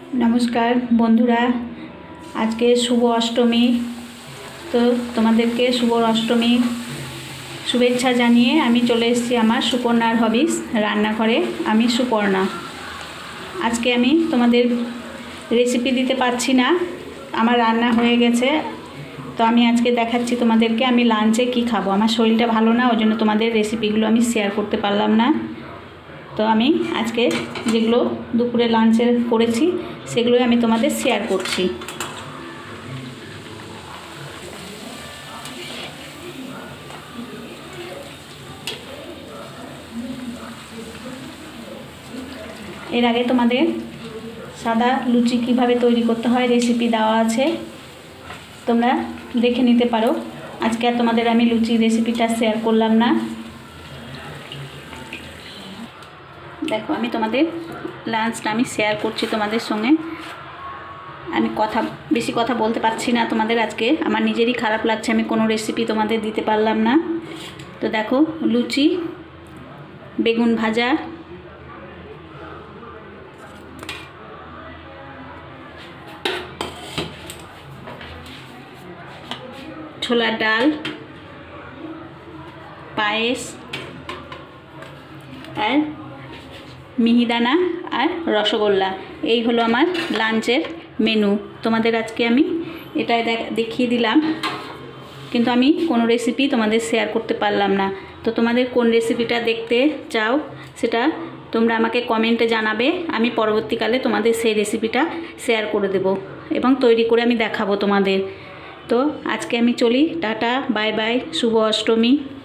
नमस्कार बंधुरा आज के शुभ अष्टमी तो तुम्हादेरके शुभ अष्टमी शुभेच्छा जानिए आमी चले एसेछि आमार सुपर्णार हबिस रान्नाघरे आमी सुपर्णा। आज के आमी तोमादेर रेसिपि दिते पारछि ना, आमार रान्ना हये गेछे तो आमी आज के देखाच्छि तोमादेरके आमी लांचे कि खाबो। आमार शरीरटा भालो ना, ओइजন্য तोमादेर रेसिपिगुलो आमी शेयार करते पारलाम ना। तो आमी आज के जेगुलो दुपुरे लांचे करेछि सेगुलोई आमी तोमादेर शेयार करछि। एर आगे तोमादेर सादा लुचि किभाबे तैरी करते हय रेसिपि देওয়া आछे, तोमरा देखे निते पारो। आज के तोमादेर आमी लुचि रेसिपिटा शेयार करलाम ना। देखो आमी तोमादेर लांचटा आमी शेयार करछि तोमादेर संगे। आमी कथा बेशी कथा बोलते पारछि ना तोमादेर, आजके आमार निजेरই खाराप लागছে आमी कोनो रेसिपि तोमादेर दिते पारलाम ना। तो देखो लुचि, बेगुन भाजा, छोलार डाल, पायेस और मिहिदाना और रसगोल्ला এই হলো আমার লাঞ্চের মেনু। তোমাদের আজকে আমি এটাই দেখিয়ে দিলাম, কিন্তু আমি কোনো রেসিপি তোমাদের শেয়ার করতে পারলাম না। তো তোমাদের কোন রেসিপিটা দেখতে চাও সেটা তোমরা আমাকে কমেন্টে জানাবে, আমি পরবর্তীকালে তোমাদের সেই রেসিপিটা শেয়ার করে দেব এবং তৈরি করে আমি দেখাবো তোমাদের। তো আজকে আমি চলি, টাটা, বাই বাই, শুভ অষ্টমী।